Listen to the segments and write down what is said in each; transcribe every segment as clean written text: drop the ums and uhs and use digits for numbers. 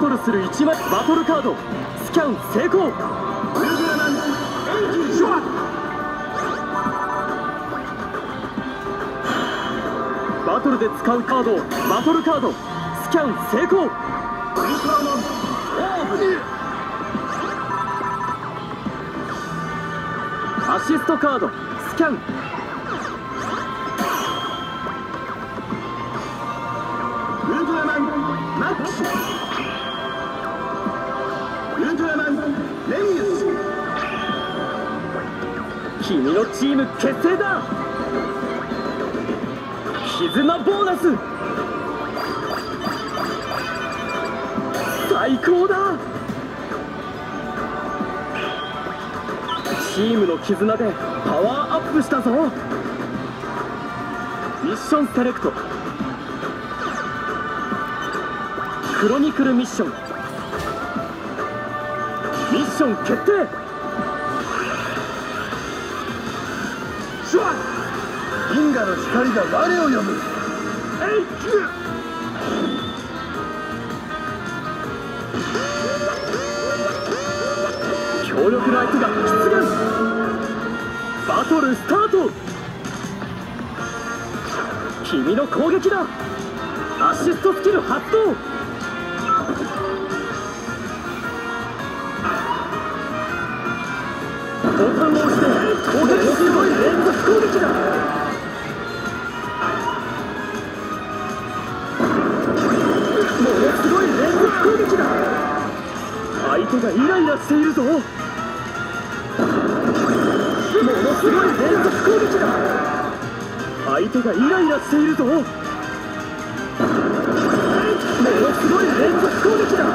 トルする1枚バトルカードスキャン成功。バトルで使うカードバトルカードスキャン成功。アシストカードスキャン。 ウルトラマンマックス、ウルトラマンレミウス。 君のチーム結成だ。絆ボーナス最高だ。チームの絆でパワーアップしたぞ。ミッションセレクトクロニクルミッション。ミッション決定。 シュワン、銀河の光が我を呼ぶ。 強力な相手が出現。バトルスタート。君の攻撃だ。アシストスキル発動。ボタンを押して攻撃すごい連続攻撃だ。ものすごい連続攻撃だ。相手がイライラしているぞ。ものすごい連続攻撃だ。相手がイライラしているぞ。ものすごい連続攻撃だ。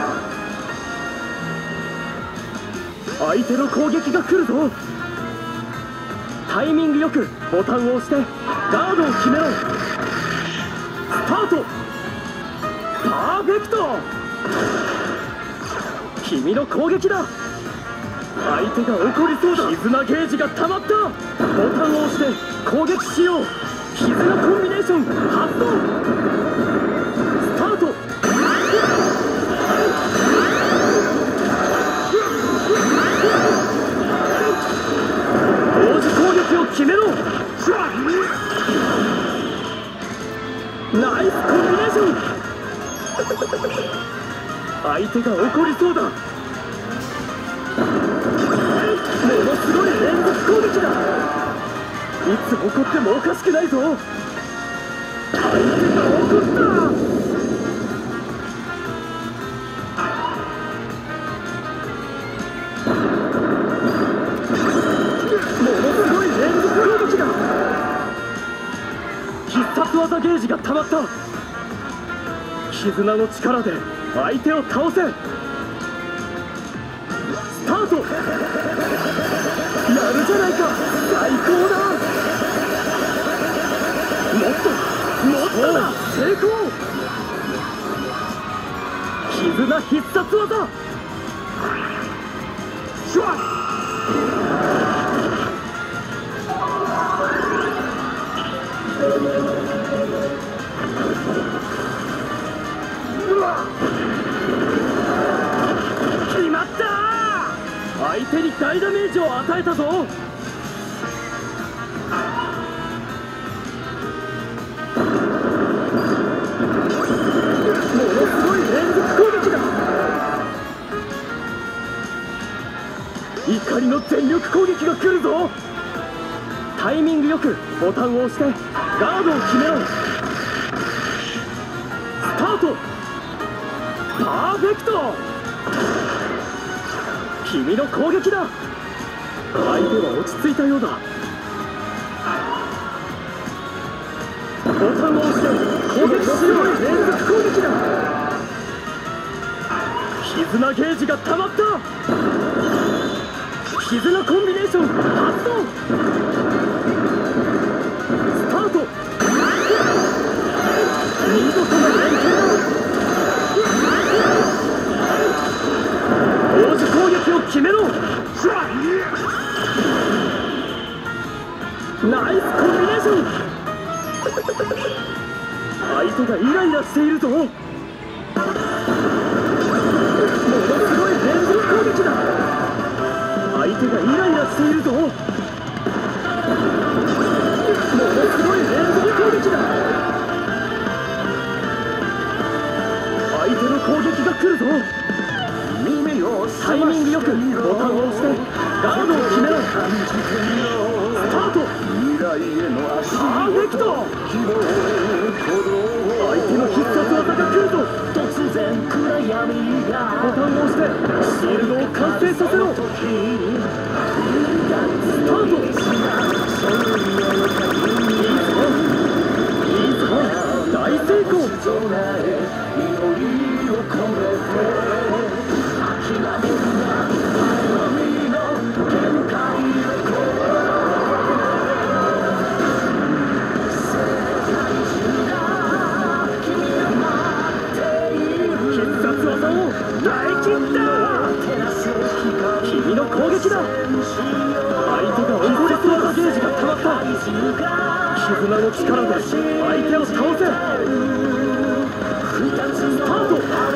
相手の攻撃が来るぞ。タイミングよくボタンを押してガードを決めろ。スタート。パーフェクト。君の攻撃だ。相手が怒りそうだ。絆ゲージが溜まった。ボタンを押して攻撃しよう。絆コンビネーション発動。スタート。同時攻撃を決めろ。ナイスコンビネーション。相手が怒りそうだ。ものすごい連続攻撃だ。いつ怒ってもおかしくないぞ。相手が怒った。ものすごい連続攻撃だ。必殺技ゲージが溜まった。絆の力で相手を倒せ。スタート。やるじゃないか。最高だ。もっとだ。成功。絆必殺技。シュワッ。決まった。相手に大ダメージを与えたぞ。ものすごい連続攻撃だ。怒りの全力攻撃が来るぞ。タイミングよくボタンを押してガードを決めろ。スタート。パーフェクト。君の攻撃だ。相手は落ち着いたようだ。ボタンを押して攻撃しろ。連続攻撃だ。絆ゲージが溜まった。絆コンビネーション発動。スタート。見事な連携だ。同時攻撃を決めろ。ナイスコンビネーション。相手がイライラしているぞ。 相手がイライラしているぞ。ものすごい連続攻撃だ。相手の攻撃が来るぞ。タイミングよくボタンを押してガードを決めろ。スタート。パーフェクト。相手の必殺技が来るぞ。突然暗闇がボタンを押してシールドを完成させろ。スタート。いいぞ大成功。君の攻撃だ。相手が必殺技ゲージが溜まった。絆の力で相手を倒せ。スタート。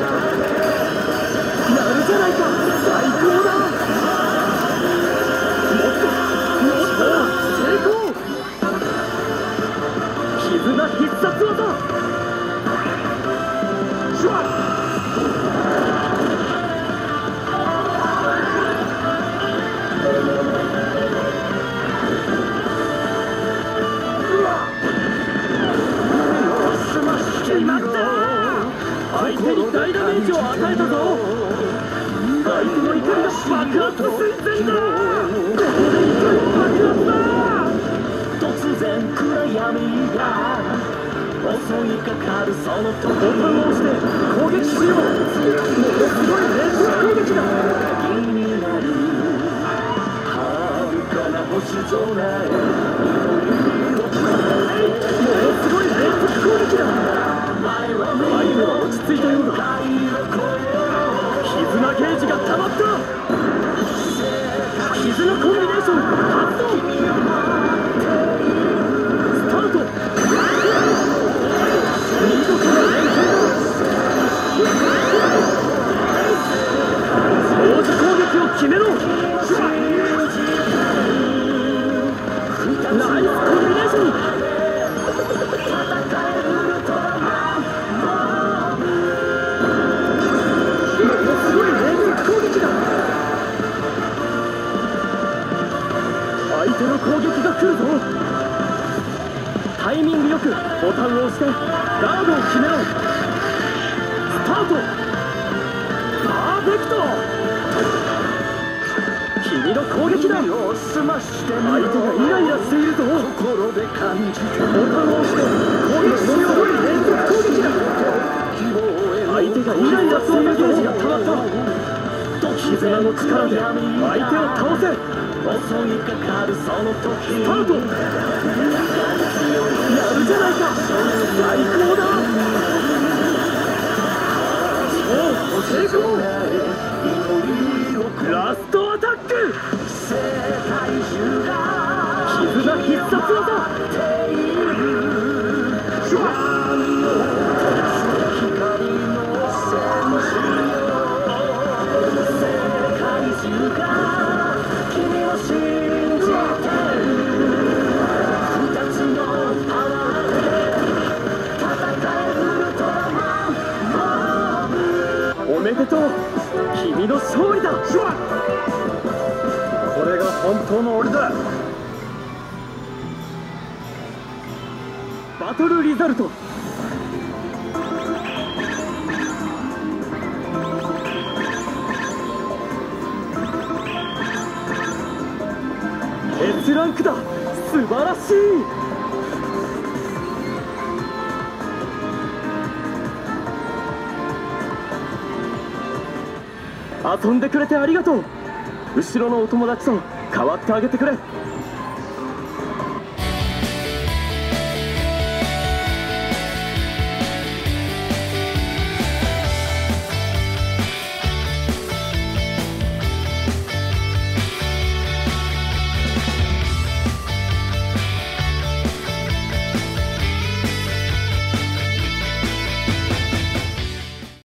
やるじゃないか。最高だ。もっと成功。絆必殺技。相手に大ダメージを与えたぞ。相手の怒りが爆発寸前だ。ここで怒り爆発だ。突然暗闇が襲いかかるその時、ボタンを押して攻撃しよう。ものすごい連続攻撃だ。気になる遥かな星空へ。ものすごい連続攻撃だ。相手は落ち着いたようだ。絆ゲージが溜まった。絆コンビネーション発動。スタート。見事な連携だ。同時攻撃を決めろ。ナイスコンビネーション。相手の攻撃が来るぞ。タイミングよくボタンを押してガードを決めろ。スタート。パーフェクト。君の攻撃だ。相手がイライラしているぞ。ボタンを押して攻撃しよう。連続攻撃だ。相手がイライラするゲージが溜まった。絆の力で相手を倒せ。襲いかかるその時、スタート。やるじゃないか。最高だ。成功。ラストアタック。絆必殺技。おめでとう。君の勝利だ。これが本当の俺だ。 バトルリザルト。S ランクだ。素晴らしい。遊んでくれてありがとう。後ろのお友達と代わってあげてくれ。